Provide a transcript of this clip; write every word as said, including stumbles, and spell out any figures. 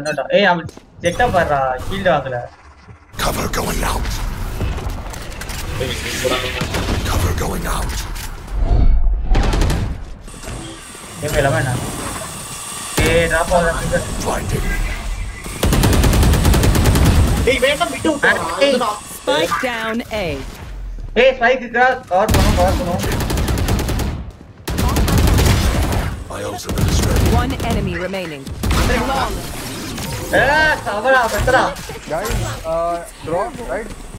ஏய் அவன் செட்டா பாறா ஷீல்ட் வாங்கல Cover going out. Cover going out. ஏய் மேல வேணா ஏய் டிராப் ஆகுது Blinding. டேய் வேண்டாம் விட்டு விட்டு Spike down A. ஏய் ஸ்பைக் கா கவர் பண்ணு கவர் பண்ணு My ultimate is ready. One enemy remaining. ஏய் சவரா பெத்ரா Guys, uh, drop, right?